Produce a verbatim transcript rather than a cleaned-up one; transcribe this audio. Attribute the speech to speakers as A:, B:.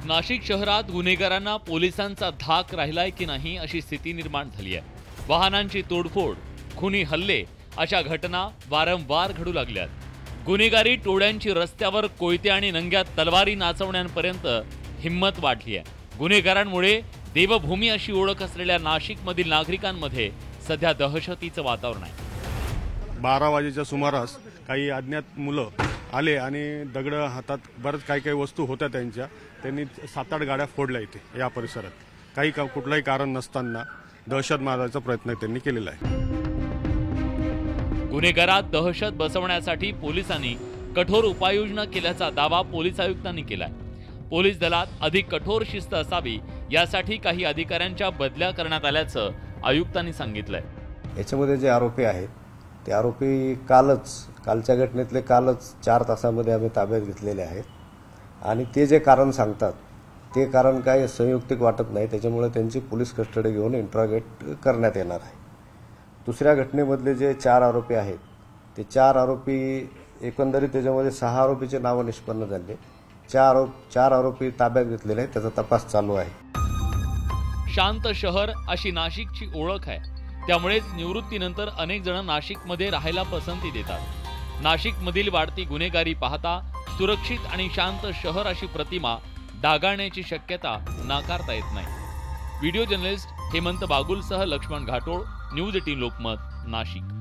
A: नाशिक शहरात गुन्हेगारांना पोलिसांचा धाक राहिलाय की नाही अशी स्थिती निर्माण झाली आहे। वाहनांची तोडफोड, खुनी हल्ले अशा घटना वारंवार घडू लागल्यात। गुन्हेगारी टोळ्यांची रस्त्यावर कोयते आणि नंग्या तलवारी नाचवण्यापर्यंत हिम्मत वाढली आहे। गुन्हेगारांमुळे देवभूमी अशी ओळख असलेल्या नाशिकमधील नागरिकांमध्ये सध्या दहशतीचं वातावरण आहे।
B: बारा वाजेच्या सुमारास काही अज्ञात मुलं आले आणि दगड हातात बरंच काही काही वस्तू होत्या त्यांच्या, त्यांनी सात आठ गाड्या फोडल्या इथे या परिसरात। काही का कुठलाही कारण नसताना दहशत मारण्याचा प्रयत्न त्यांनी केलेला आहे।
A: गुन्हेगारात दहशत बसवण्यासाठी पोलिसांनी कठोर उपाययोजना केल्याचा दावा पोलीस आयुक्तांनी केलाय। पोलीस दलात अधिक कठोर शिस्त असावी यासाठी काही अधिकाऱ्यांच्या बदल्या करण्यात आल्याचं आयुक्तांनी सांगितलंय।
C: याच्यामध्ये जे आरोपी आहेत ते आरोपी कालच कालच्या घटनेतले कालच चार तासामध्ये आम्ही ताब्यात घेतलेले आहेत आणि ते जे कारण सांगतात ते कारण काय संयुक्तिक वाटत नाही, त्याच्यामुळे त्यांची पोलीस कस्टडी घेऊन इंट्रोगेट करण्यात येणार आहे। दुसऱ्या घटनेमधले जे चार आरोपी आहेत ते चार आरोपी एकंदरीत त्याच्यामध्ये सहा आरोपीचे नावं निष्पन्न झाले, चार आरोप चार आरोपी ताब्यात घेतलेले आहेत, त्याचा तपास चालू आहे।
A: शांत शहर अशी नाशिकची ओळख आहे, त्यामुळेच निवृत्तीनंतर अनेक जण नाशिकमध्ये राहायला पसंती देतात। नाशिकमधील वाढती गुन्हेगारी पाहता सुरक्षित आणि शांत शहर अशी प्रतिमा डागाळण्याची शक्यता नाकारता येत नाही। व्हिडिओ जर्नलिस्ट हेमंत बागुलसह लक्ष्मण घाटोळ, न्यूज एटीन लोकमत, नाशिक।